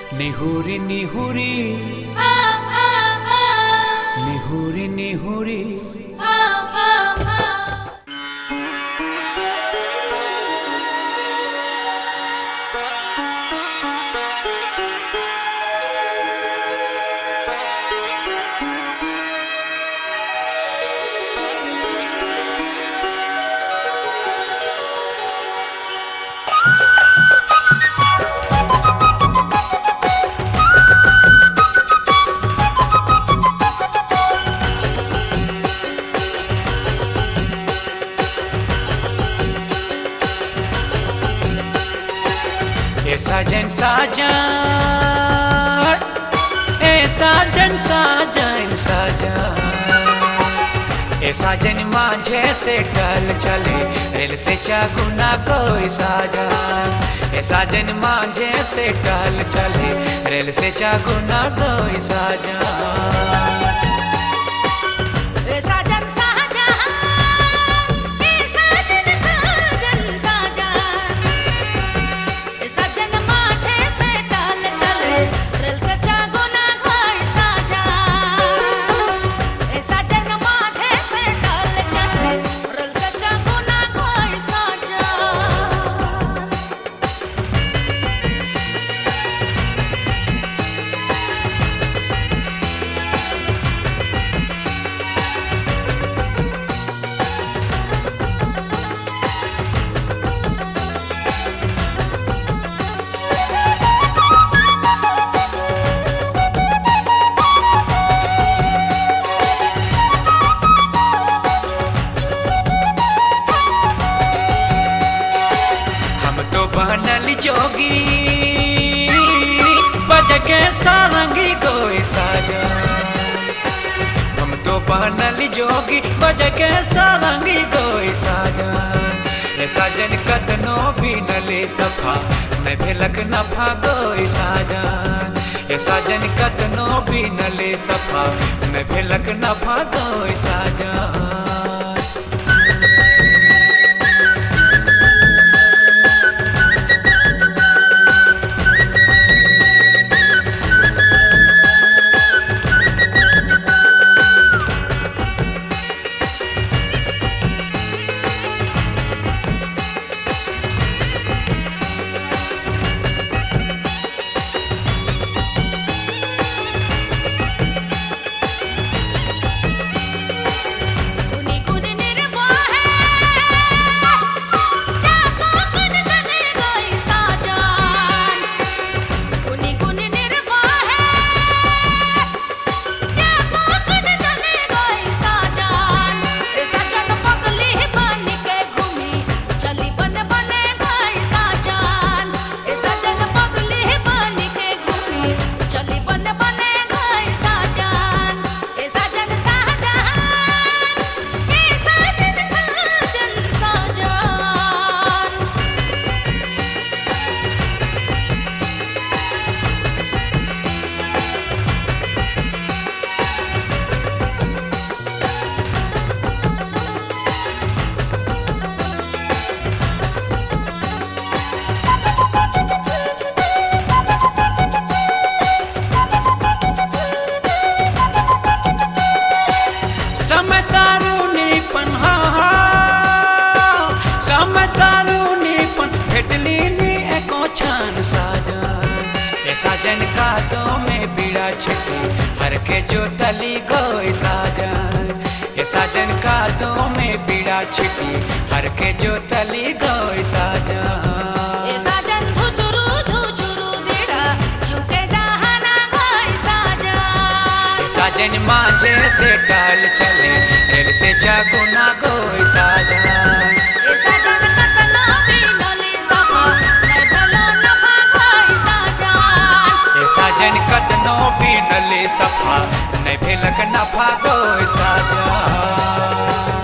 निहुरी निहुरी निहुरी निहुरी साजन साजन ए साजन साजन साजन ए साजन माझे से टल चले रेल से चागुना कोई साजन ए साजन माझे से टल चले रेल से चागुना कोई साजन बनल जोगी बज के सारंगी कोई साजन हम तो बनल जोगी बज के सारंगी कोई साजन ये साजन कतनो भी नले सफा मैं भेलक नफा कोई साजन ये साजन कतनो भी नले सफा मैं भेलक नफा कोई साजन साजन कादों में बीड़ा छिटी हर के जो तली गोई साजन ये साजन कादों में बीड़ा छिटी हर के जो तली गोई साजन ये साजन धुचुरु धुचुरु बीड़ा झुके दहाना गोई साजन ये साजन माझे से टाल चले रेल से चागुना गोई साजन ये साजन कतना भी नली सफा मैं भलो नफा गोई साजन साजन कतनो भी नले सफा नहीं भेलक नफा कोई साजन।